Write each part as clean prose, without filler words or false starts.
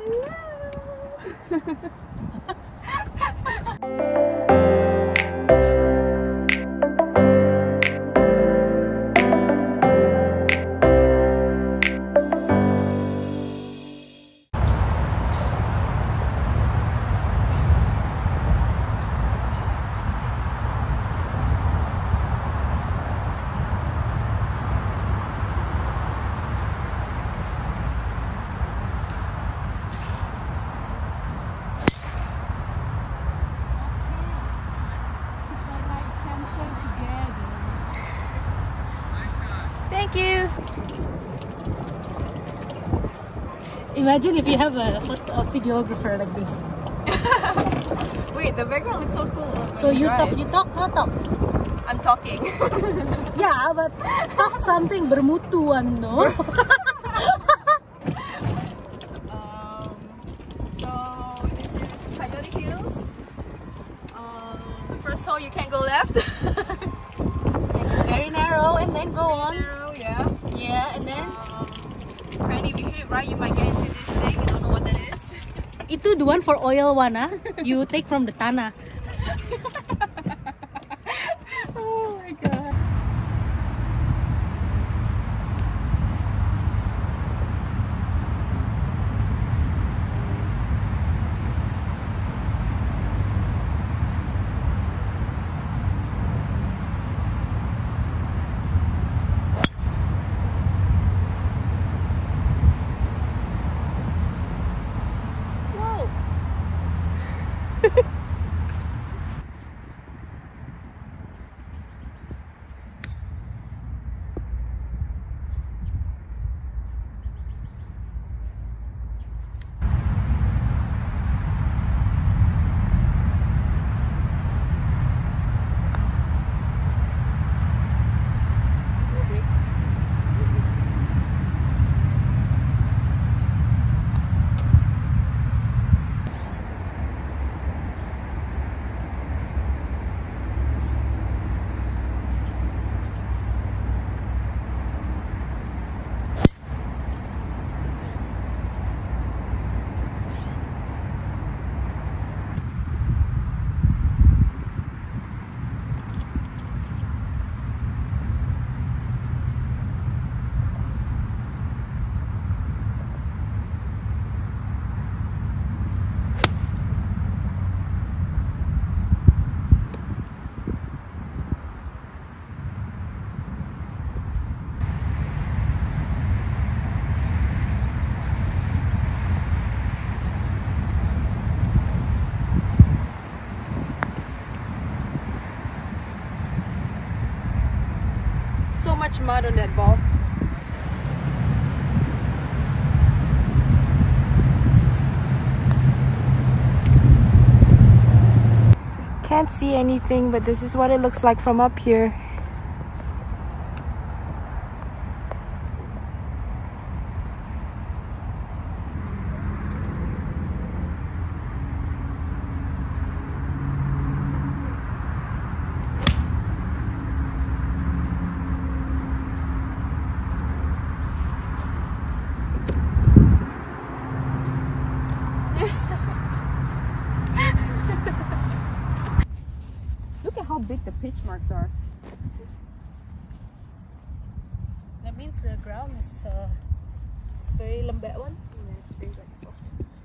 Thank you. Imagine if you have a videographer like this. Wait, the background looks so cool. So you talk. I'm talking. Yeah, but talk something bermutuan, no? So this is Coyote Hills. The first hole you can't go left. It's very narrow, and then go on. Narrow, yeah. Yeah, and then Granny, if you hit right, you might get into this thing. You don't know what that is. itu the one for oil one, ah. You take from the tanah. Oh my god. So much mud on that ball. Can't see anything, but this is what it looks like from up here. Look at how big the pitch marks are. That means the ground is very lembek one. Yeah, it's very like soft.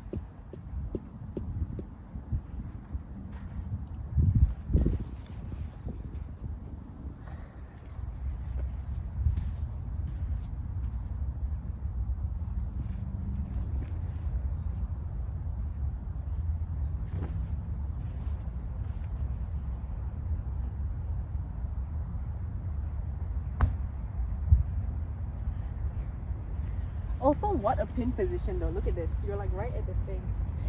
Also, what a pin position though. Look at this. You're like right at the thing.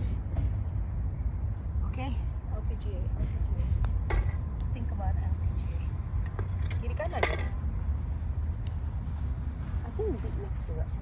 Okay, LPGA. Think about LPGA. Kiri kanan ya? I think a bit left direction.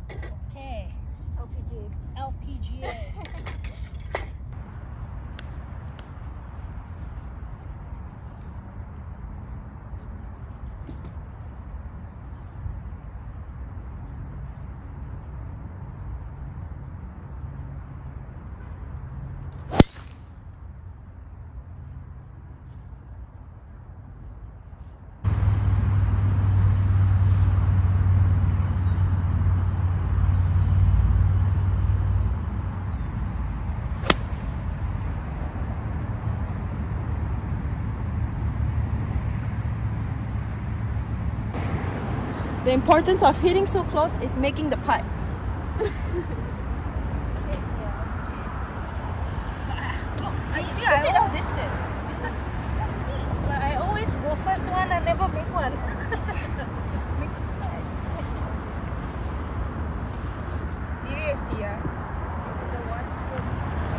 Okay. LPG. LPGA. The importance of hitting so close is making the putt. I see, a bit of distance. This is but I always go first one. I never make one. Make a putt. Serious, Tia. This is the one stroke.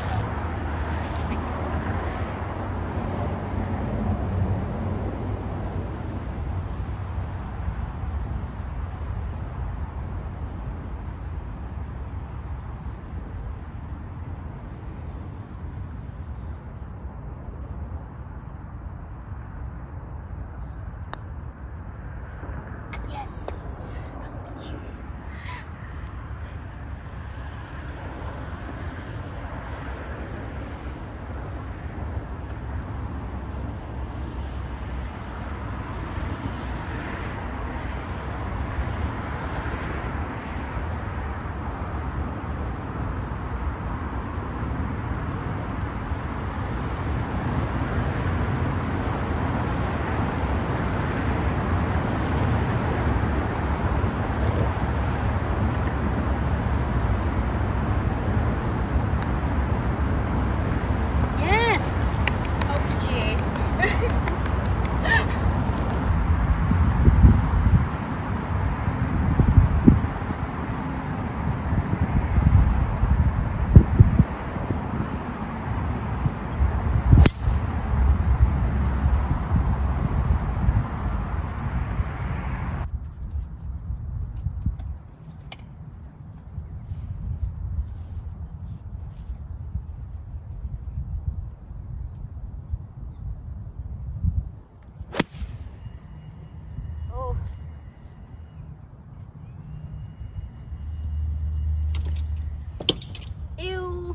Ew.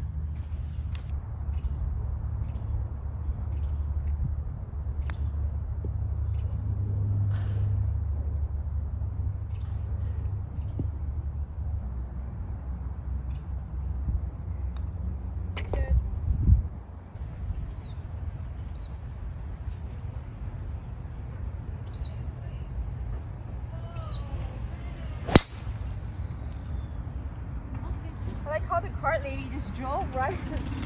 I like how the cart lady just drove right.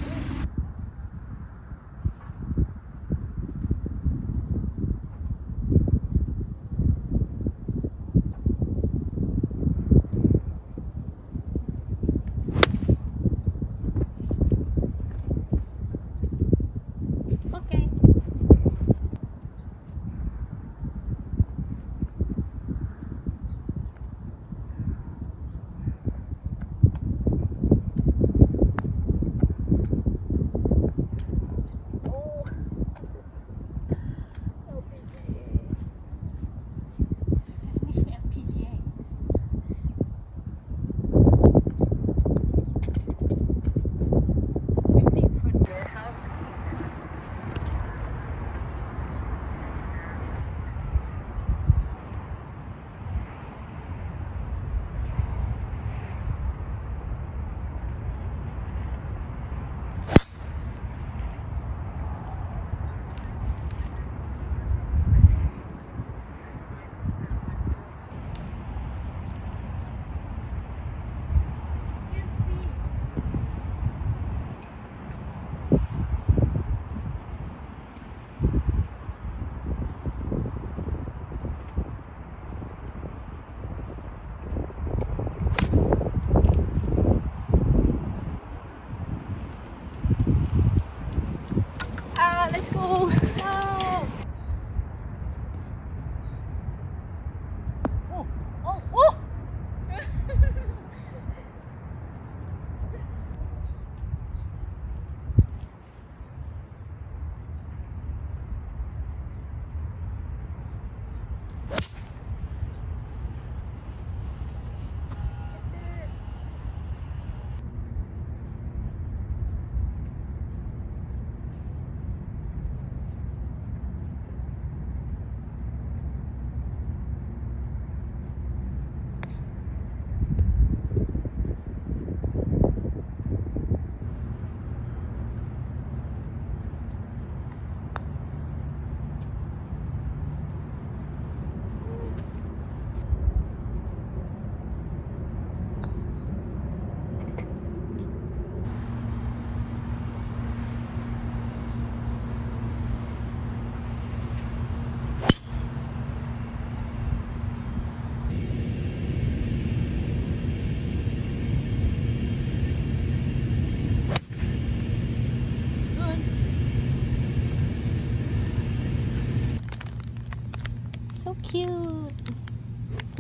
Okay.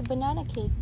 banana cake.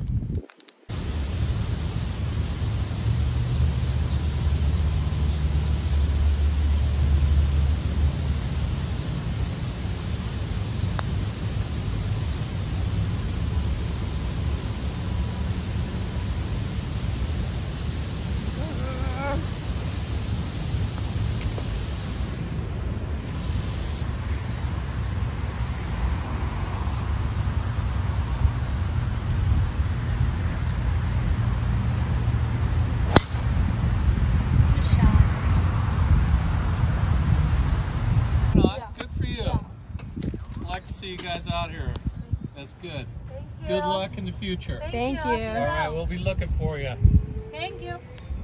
Good for you. I'd like to see you guys out here. That's good. Thank you. Good luck in the future. Thank you. All right, we'll be looking for you. Thank you.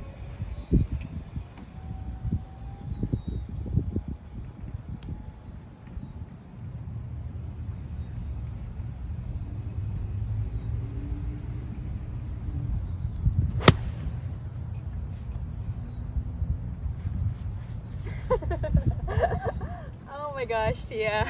Oh my gosh, Tia.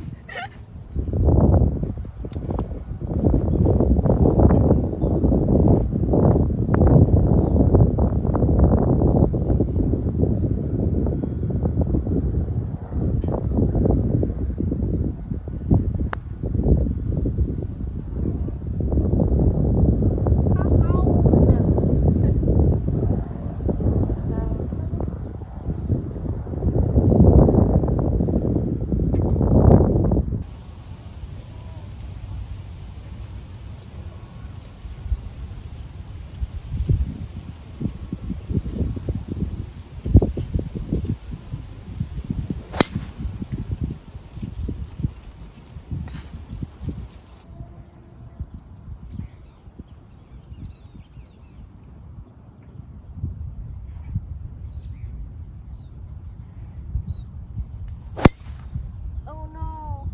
Oh no.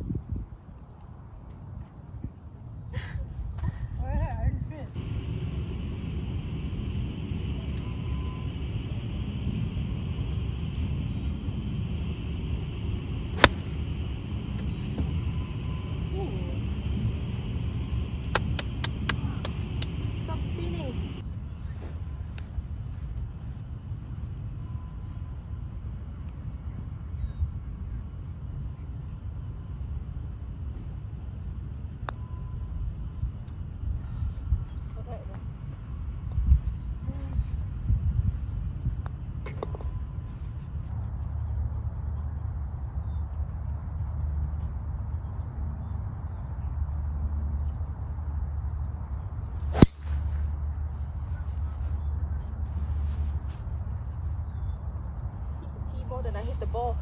Where are you? Stop spinning. More than I hit the ball.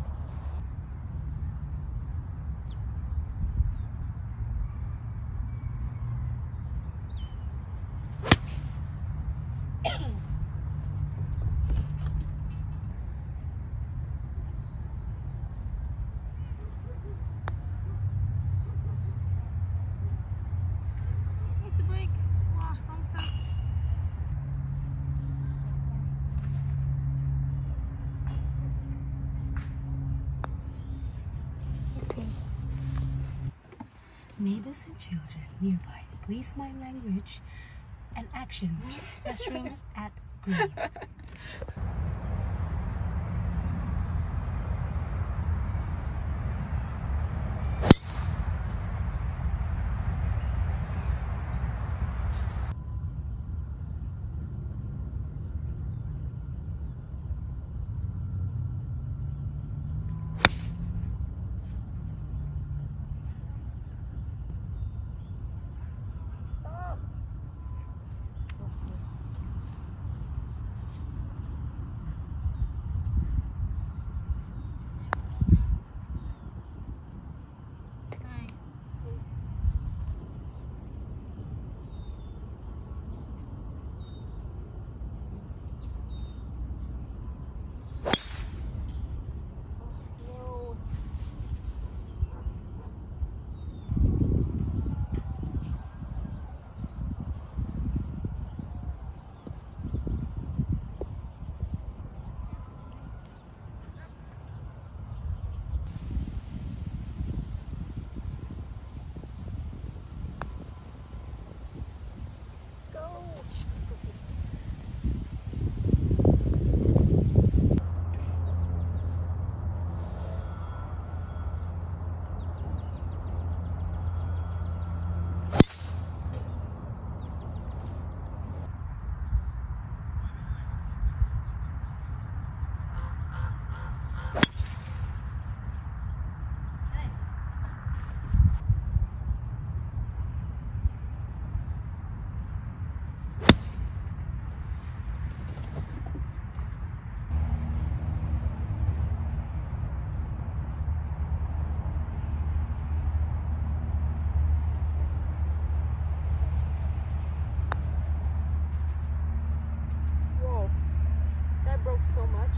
Where's the brake? Wow, wrong side. Okay. Neighbors and children nearby, please mind language and actions. Restrooms at green. broke so much.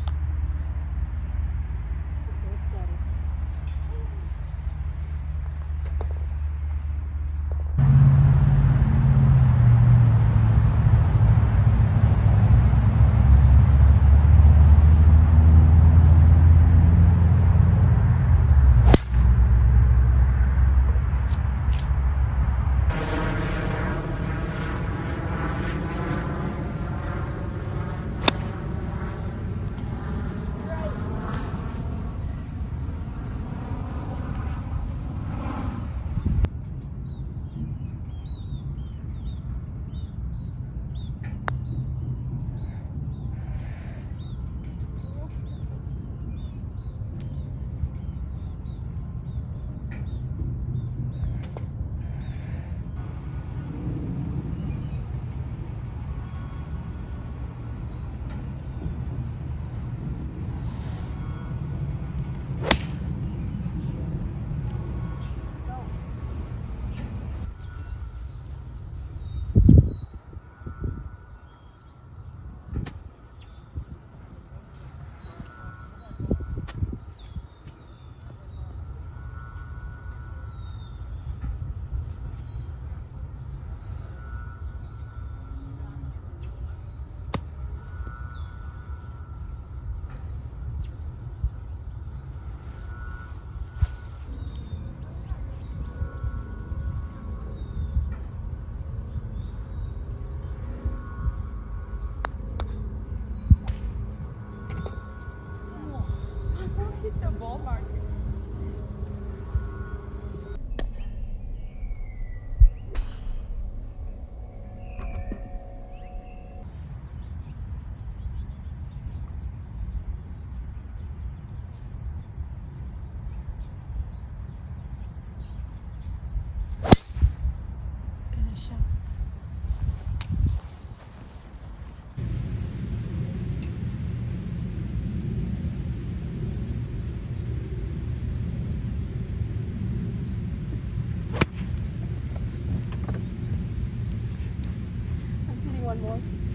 Hit the ball marker. Finish up. I'm hitting one more.